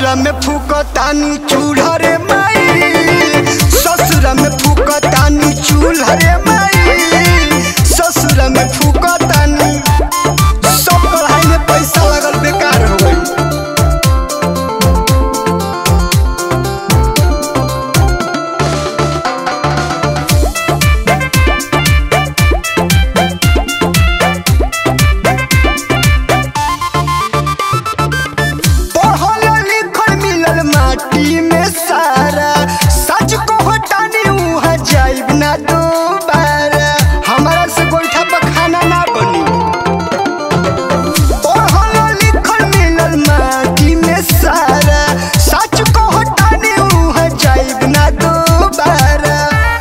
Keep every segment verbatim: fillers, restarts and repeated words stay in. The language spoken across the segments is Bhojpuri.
ससुरा में फूकतानी चूल्हा रे माई, ससुरा में फूकतानी चूल्हा रे माई, ससुरा में फूकतानी। सब पढ़ाई में पैसा लगल बेकार हो गई। माटी में सारा सच को हटानी वहाँ जाइब ना दोबारा, हमारा से गोईठा पर खाना ना बनी। पढ़ल लिखल मिलल माटी में सारा सच को हटानी वहाँ जाइब ना दोबारा।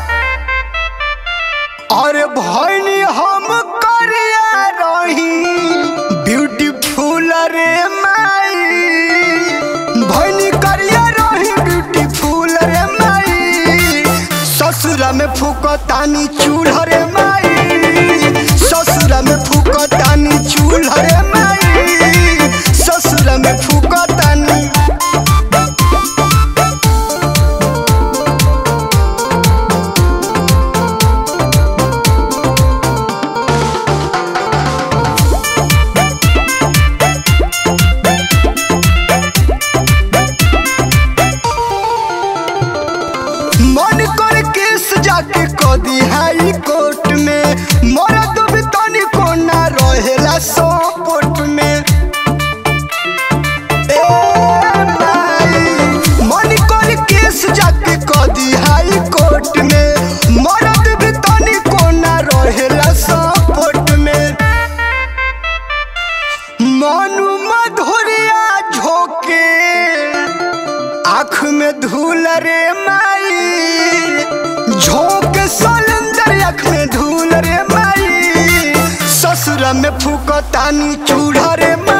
और भइनी हम करिया रही ब्यूटीफुल रे माई, भइनी ससुरा में फूकतानी चूल्हा रे माई, ससुरा में फूकतानी चूल्हा रे माई, ससुरा में फूकतानी। मन कर केस जाके कदी हाई कोर्ट में, मरद भी तनी को ना रहेला सपोर्ट में। ए माई मन कर केस जाके कदी हाई कोर्ट में, मरद भी तनी को ना रहेला सपोर्ट में। मनु मधुरिया झोंके आँख में धूल रे माई, झोंक सलंदर आँख में धूल रे माई, ससुरा में फूकतानी चूल्हा रे माई।